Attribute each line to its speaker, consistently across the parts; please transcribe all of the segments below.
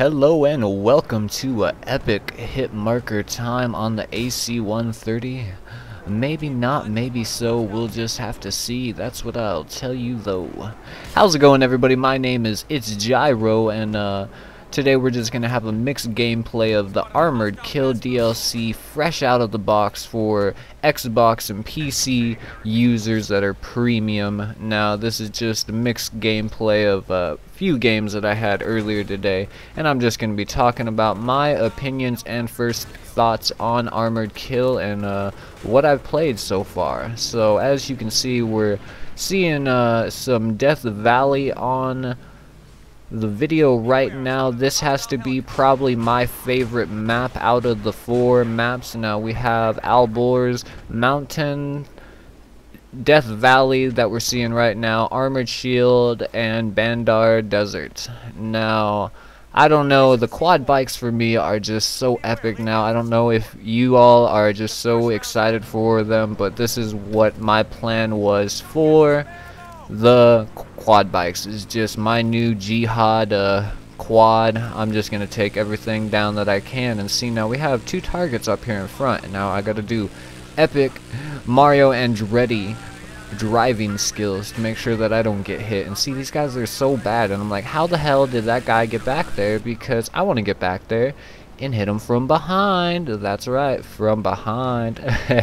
Speaker 1: Hello and welcome to epic hit marker time on the AC-130. Maybe not, maybe so, we'll just have to see. That's what I'll tell you though. How's it going, everybody? My name is It's Gyro, and today we're just gonna have a mixed gameplay of the Armored Kill DLC fresh out of the box for Xbox and PC users that are premium. Now this is just a mixed gameplay of a few games that I had earlier today, and I'm just gonna be talking about my opinions and first thoughts on Armored Kill and what I've played so far. So as you can see, we're seeing some Death Valley on the video right now. This has to be probably my favorite map out of the four maps. Now we have Alborz Mountain, Death Valley that we're seeing right now, Armored Shield, and Bandar Desert. Now I don't know, the quad bikes for me are just so epic now. I don't know if you all are just so excited for them, but this is what my plan was for the quad bikes. Is just my new Jihad quad. I'm just gonna take everything down that I can. And see, now we have two targets up here in front, and now I gotta do epic Mario Andretti driving skills to make sure that I don't get hit. And see, these guys are so bad, and I'm like, how the hell did that guy get back there? Because I want to get back there and hit him from behind. That's right, from behind.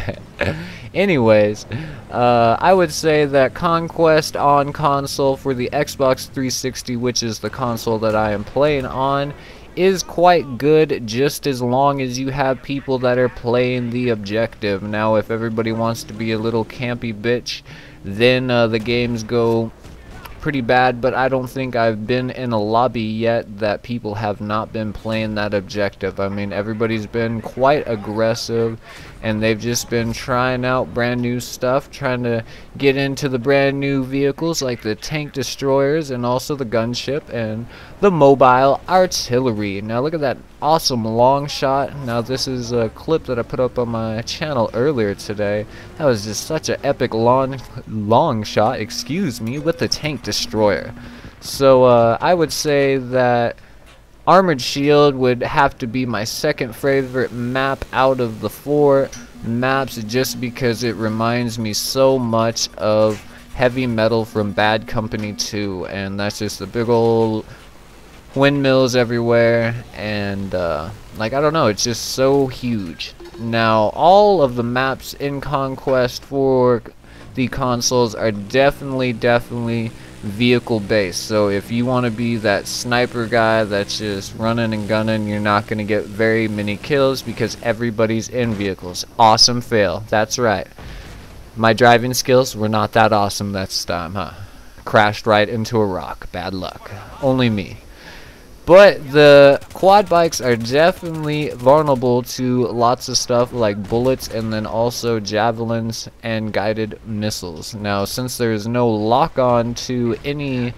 Speaker 1: Anyways, I would say that Conquest on console for the Xbox 360, which is the console that I am playing on, is quite good, just as long as you have people that are playing the objective. Now if everybody wants to be a little campy bitch, then the games go pretty bad. But I don't think I've been in a lobby yet that people have not been playing that objective. I mean, everybody's been quite aggressive, and they've just been trying out brand new stuff, trying to get into the brand new vehicles like the tank destroyers and also the gunship and the mobile artillery. Now look at that awesome long shot. Now this is a clip that I put up on my channel earlier today. That was just such an epic long shot, excuse me, with the tank destroyer. So I would say that Armored Shield would have to be my second favorite map out of the four maps, just because it reminds me so much of Heavy Metal from Bad Company 2, and that's just the big old windmills everywhere, and like, I don't know, it's just so huge. Now all of the maps in Conquest for the consoles are definitely vehicle based. So if you want to be that sniper guy that's just running and gunning, you're not going to get very many kills because everybody's in vehicles. Awesome fail. That's right, my driving skills were not that awesome this time, huh? Crashed right into a rock. Bad luck. Only me. But the quad bikes are definitely vulnerable to lots of stuff like bullets, and then also javelins and guided missiles. Now since there is no lock-on to any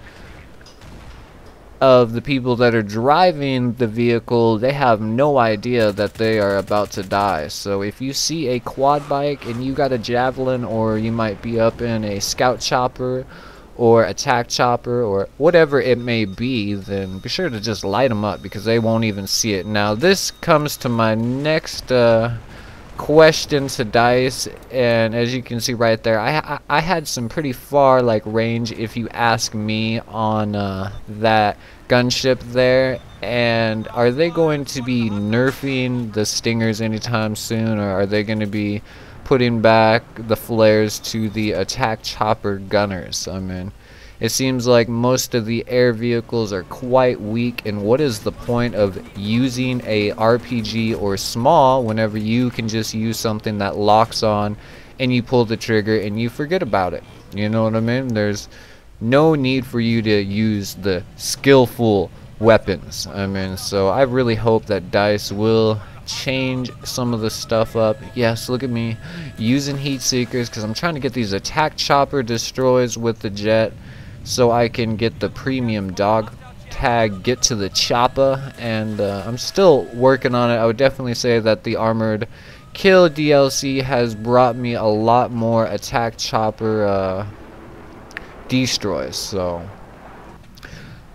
Speaker 1: of the people that are driving the vehicle, they have no idea that they are about to die. So if you see a quad bike and you got a javelin, or you might be up in a scout chopper or attack chopper or whatever it may be, then be sure to just light them up, because they won't even see it. Now this comes to my next question to DICE, and as you can see right there, I had some pretty far like range, if you ask me, on that gunship there. And are they going to be nerfing the Stingers anytime soon, or are they going to be putting back the flares to the attack chopper gunners? I mean, it seems like most of the air vehicles are quite weak, and what is the point of using a RPG or small whenever you can just use something that locks on and you pull the trigger and you forget about it? You know what I mean? There's no need for you to use the skillful weapons. I mean, so I really hope that DICE will change some of the stuff up. Yes, look at me using heat seekers, because I'm trying to get these attack chopper destroys with the jet so I can get the premium dog tag, get to the chopper, and I'm still working on it. I would definitely say that the Armored Kill DLC has brought me a lot more attack chopper destroys. So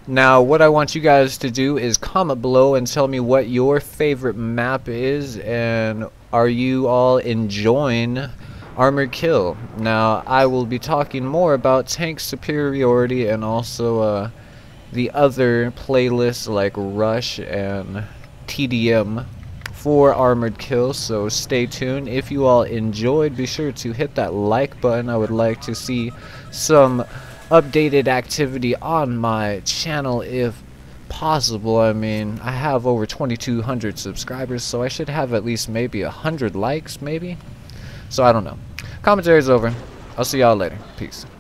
Speaker 1: Now, what I want you guys to do is comment below and tell me what your favorite map is, and are you all enjoying Armored Kill? Now, I will be talking more about tank superiority and also the other playlists like Rush and TDM for Armored Kill, so stay tuned. If you all enjoyed, be sure to hit that like button. I would like to see some updated activity on my channel if possible. I mean, I have over 2,200 subscribers, so I should have at least maybe 100 likes, maybe. So I don't know. Commentary is over. I'll see y'all later. Peace.